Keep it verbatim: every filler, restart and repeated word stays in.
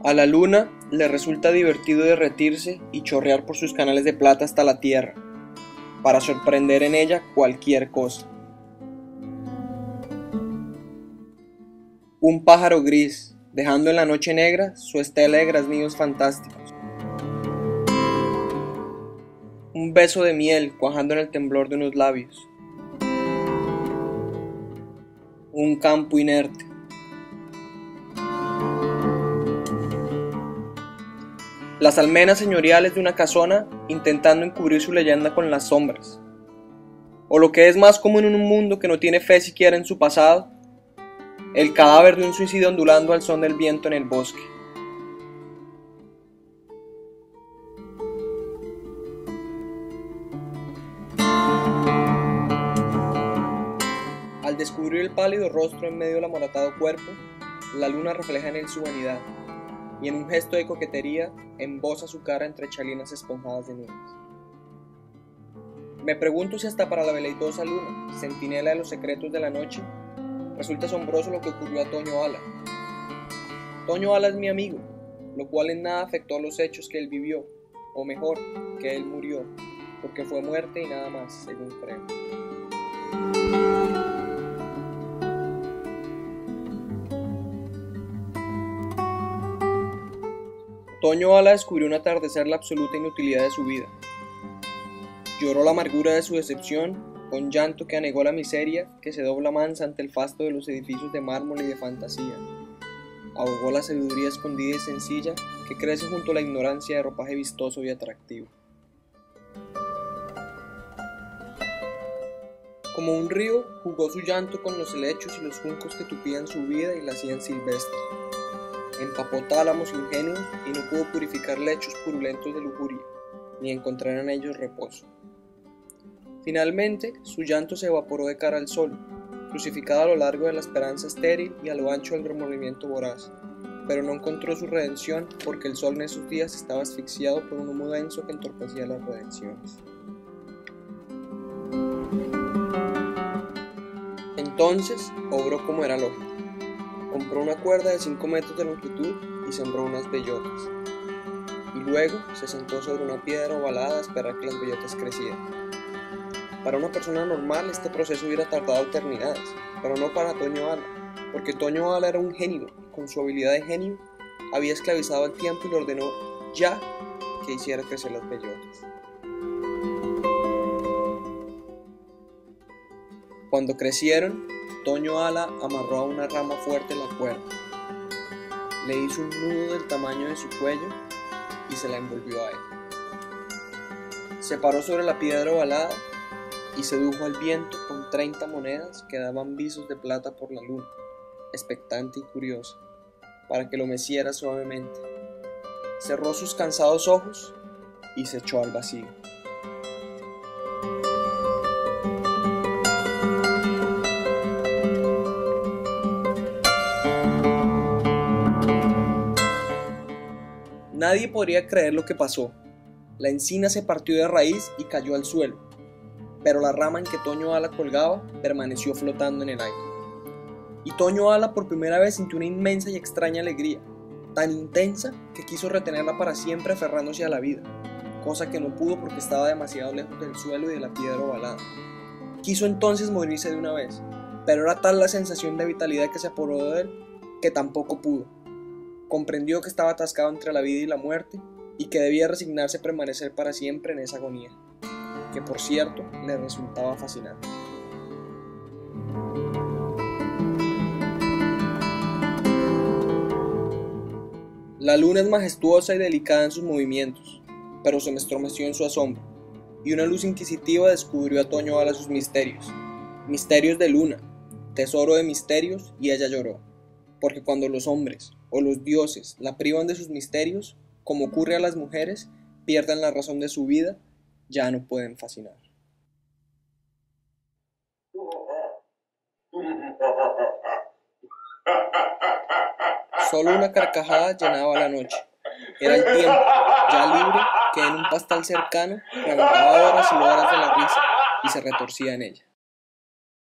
A la luna le resulta divertido derretirse y chorrear por sus canales de plata hasta la tierra, para sorprender en ella cualquier cosa. Un pájaro gris, dejando en la noche negra su estela de graznidos fantásticos. Un beso de miel cuajando en el temblor de unos labios. Un campo inerte. Las almenas señoriales de una casona intentando encubrir su leyenda con las sombras. O lo que es más común en un mundo que no tiene fe siquiera en su pasado, el cadáver de un suicida ondulando al son del viento en el bosque. Al descubrir el pálido rostro en medio del amoratado cuerpo, la luna refleja en él su vanidad, y en un gesto de coquetería emboza su cara entre chalinas esponjadas de nubes. Me pregunto si hasta para la veleidosa luna, centinela de los secretos de la noche, resulta asombroso lo que ocurrió a Toño Ala. Toño Ala es mi amigo, lo cual en nada afectó a los hechos que él vivió, o mejor, que él murió, porque fue muerte y nada más, según creo. Toño Ala descubrió un atardecer la absoluta inutilidad de su vida. Lloró la amargura de su decepción con llanto que anegó la miseria que se dobla mansa ante el fasto de los edificios de mármol y de fantasía. Ahogó la sabiduría escondida y sencilla que crece junto a la ignorancia de ropaje vistoso y atractivo. Como un río, jugó su llanto con los helechos y los juncos que tupían su vida y la hacían silvestre. Empapó tálamos ingenuos y no pudo purificar lechos purulentos de lujuria, ni encontrar en ellos reposo. Finalmente, su llanto se evaporó de cara al sol, crucificado a lo largo de la esperanza estéril y a lo ancho del remordimiento voraz, pero no encontró su redención porque el sol en esos días estaba asfixiado por un humo denso que entorpecía las redenciones. Entonces, obró como era lógico. Compró una cuerda de cinco metros de longitud y sembró unas bellotas. Y luego se sentó sobre una piedra ovalada a esperar que las bellotas crecieran. Para una persona normal este proceso hubiera tardado eternidades, pero no para Toño Ala, porque Toño Ala era un genio y con su habilidad de genio había esclavizado al tiempo y le ordenó ya que hiciera crecer las bellotas. Cuando crecieron, Toño Ala amarró a una rama fuerte la cuerda, le hizo un nudo del tamaño de su cuello y se la envolvió a él. Se paró sobre la piedra ovalada y sedujo al viento con treinta monedas que daban visos de plata por la luna, expectante y curiosa, para que lo meciera suavemente. Cerró sus cansados ojos y se echó al vacío. Nadie podría creer lo que pasó. La encina se partió de raíz y cayó al suelo, pero la rama en que Toño Ala colgaba permaneció flotando en el aire. Y Toño Ala por primera vez sintió una inmensa y extraña alegría, tan intensa que quiso retenerla para siempre aferrándose a la vida, cosa que no pudo porque estaba demasiado lejos del suelo y de la piedra ovalada. Quiso entonces morirse de una vez, pero era tal la sensación de vitalidad que se apoderó de él que tampoco pudo. Comprendió que estaba atascado entre la vida y la muerte y que debía resignarse a permanecer para siempre en esa agonía, que por cierto le resultaba fascinante. La luna es majestuosa y delicada en sus movimientos, pero se estremeció en su asombro, y una luz inquisitiva descubrió a Toño Ala sus misterios, misterios de luna, tesoro de misterios, y ella lloró, porque cuando los hombres o los dioses la privan de sus misterios, como ocurre a las mujeres, pierden la razón de su vida, ya no pueden fascinar. Solo una carcajada llenaba la noche. Era el tiempo, ya libre, que en un pastal cercano reventaba horas y horas de la risa y se retorcía en ella.